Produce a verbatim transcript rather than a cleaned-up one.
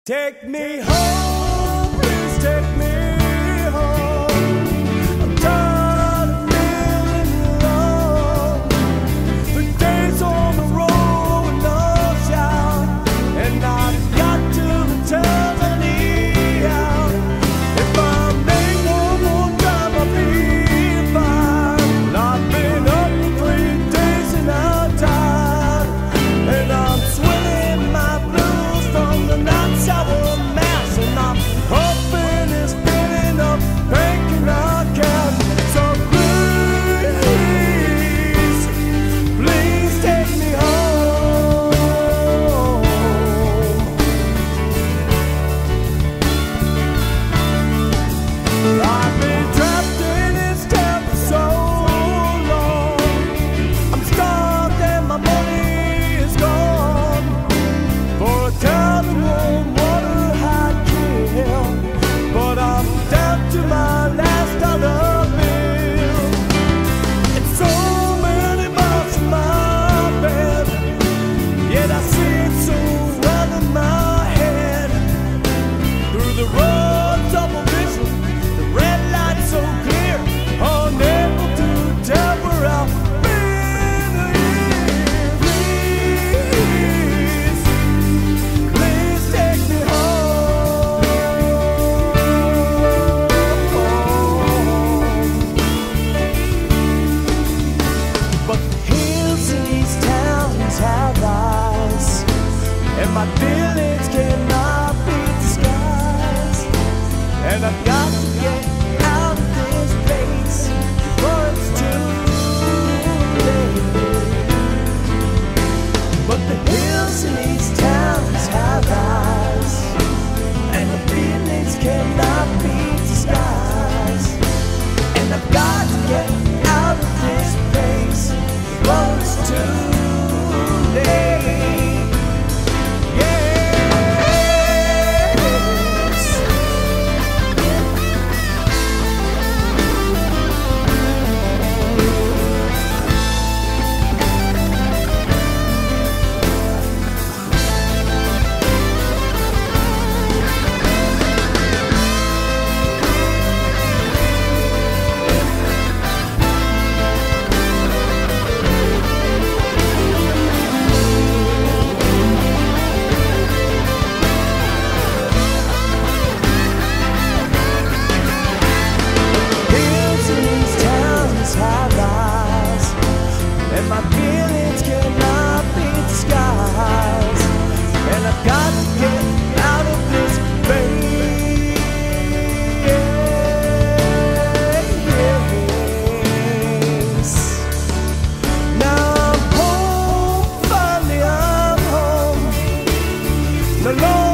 Take me home, please take me home. I'm tired of feeling alone. The days on the road with no shout, and I've got to tell the knee out. If I make one more time, I'll be fine. I've been up for three days and I'm tired, and I'm swilling my blues from the night shower mass, and I'm hoping it's been enough banking I can. So please, please take me home. I've been trapped in this town for so long. I'm starved and my money is gone for a town that won't water I kill. But I'm down to my last dollar bill, and so many miles from my bed. Yet I see it so well in my head. Through the roads of a vision, the red light so clear, unable to tell where I've been. Please, please take me home. But the hills in these towns have eyes, and my feelings cannot be disguised. And I've got to get out of this place before it's too late. But the hills in these towns have eyes, and the feelings cannot be disguised. And I've got to get out of this place before it's too late. Yes. Hills in these towns have eyes, and my feelings cannot be disguised. And I've got to get out of this place. Now I'm home, finally I'm home. No longer